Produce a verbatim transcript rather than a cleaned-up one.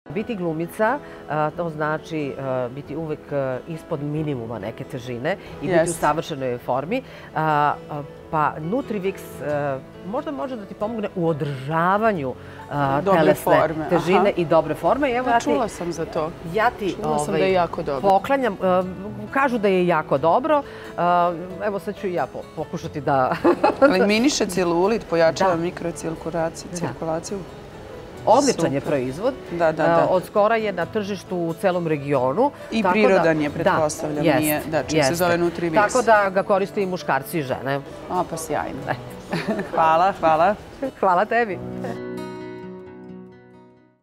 Biti glumica, to znači biti uvek ispod minimuma neke težine i biti u savršenoj formi. Pa Nutrivix možda može da ti pomogne u održavanju telesne težine i dobre forme. Čula sam za to. Ja ti poklanjam. Kažu da je jako dobro. Evo sad ću i ja pokušati da... Eliminiše celulit, pojačava mikrocirkulaciju. Odličan je proizvod. Od skora je na tržištu u celom regionu. I prirodan je, pretpostavljam. Čim se zove Nutrivix. Tako da ga koriste i muškarci i žene. A, pa sjajno. Hvala, hvala. Hvala tebi.